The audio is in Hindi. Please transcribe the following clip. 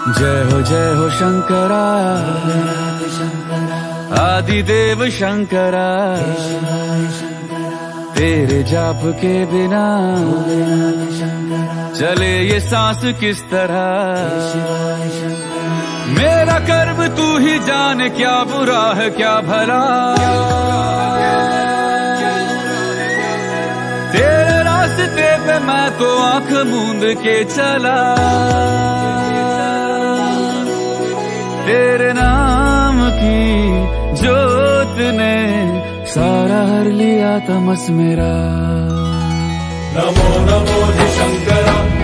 जय हो शंकरा, आदिदेव शंकरा, तेरे जाप के बिना चले ये सांस किस तरह। मेरा कर्म तू ही जाने, क्या बुरा है क्या भला। तेरे रास्ते पे मैं तो आंख मूंद के चला, तेरे नाम की जोत ने सारा हर लिया तमस मेरा। नमो नमो जी शंकरा।